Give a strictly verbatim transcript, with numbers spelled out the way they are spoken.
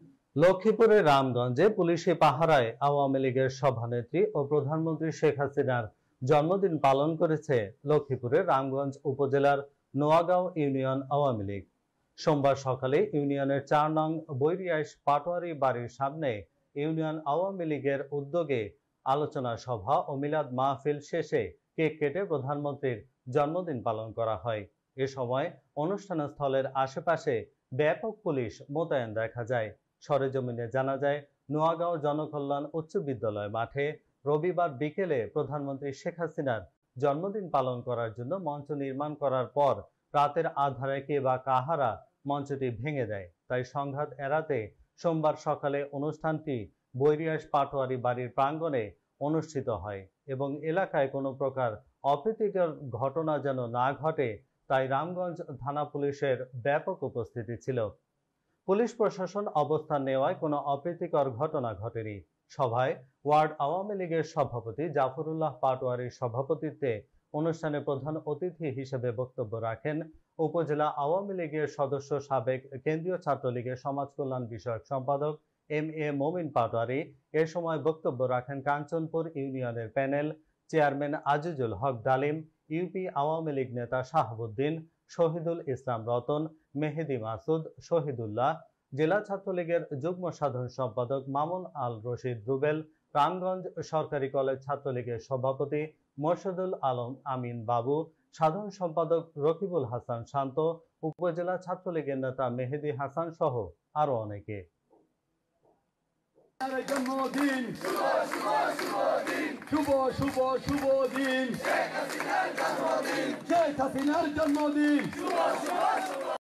লক্ষ্মীপুরের রামগঞ্জে পুলিশি পাহারায় আওয়ামী লীগের সভানেত্রী ও প্রধানমন্ত্রী শেখ হাসিনার জন্মদিন পালন করেছে লক্ষ্মীপুরের রামগঞ্জ উপজেলার নোয়াগাঁও ইউনিয়ন আওয়ামী লীগ। সোমবার সকালে ইউনিয়নের চার নং বৈরিয়াইশ পাটোয়ারি বাড়ির সামনে ইউনিয়ন আওয়ামী লীগের উদ্যোগে আলোচনা সভা ও মিলাদ মাহফিল শেষে কেক কেটে প্রধানমন্ত্রীর জন্মদিন পালন করা হয়। এ সময় অনুষ্ঠানস্থলের আশেপাশে ব্যাপক পুলিশ মোতায়েন দেখা যায়। সরেজমিনে জানা যায়, নোয়াগাঁও জনকল্যাণ উচ্চ বিদ্যালয় মাঠে রবিবার বিকেলে প্রধানমন্ত্রী শেখ হাসিনার জন্মদিন পালন করার জন্য মঞ্চ নির্মাণ করার পর রাতের আধারে কে বা কাহারা মঞ্চটি ভেঙে দেয়। তাই সংঘাত এড়াতে সোমবার সকালে অনুষ্ঠানটি বৈরিয়াস পাটোয়ারি বাড়ির প্রাঙ্গণে অনুষ্ঠিত হয় এবং এলাকায় কোনো প্রকার অপ্রীতিকর ঘটনা যেন না ঘটে তাই রামগঞ্জ থানা পুলিশের ব্যাপক উপস্থিতি ছিল। পুলিশ প্রশাসন অবস্থান নেওয়ায় কোনো অপ্রীতিকর ঘটনা ঘটেনি। সভায় ওয়ার্ড আওয়ামী লীগের সভাপতি জাফরুল্লাহ পাটোয়ারির সভাপতিত্বে অনুষ্ঠানে প্রধান অতিথি হিসেবে বক্তব্য রাখেন উপজেলা আওয়ামী লীগের সদস্য সাবেক কেন্দ্রীয় ছাত্রলীগের সমাজ কল্যাণ বিষয়ক সম্পাদক এম এ মমিন পাটোয়ারি। এ সময় বক্তব্য রাখেন কাঞ্চনপুর ইউনিয়নের প্যানেল চেয়ারম্যান আজিজুল হক ডালিম, ইউপি আওয়ামী লীগ নেতা শাহাবুদ্দিন, শহীদুল ইসলাম রতন, মেহেদি মাসুদ, শহীদুল্লাহ, জেলা ছাত্রলীগের যুগ্ম সাধারণ সম্পাদক মামুন আল রশিদ রুবেল, রামগঞ্জ সরকারি কলেজ ছাত্রলীগের সভাপতি মোর্শেদুল আলম আমিন বাবু, সাধারণ সম্পাদক রকিবুল হাসান শান্ত, উপজেলা ছাত্রলীগের নেতা মেহেদি হাসান সহ আরো অনেকে। জন্মদিন শুভ শুভ শুভ দিন, শেখ হাসিনার জন্মদিন।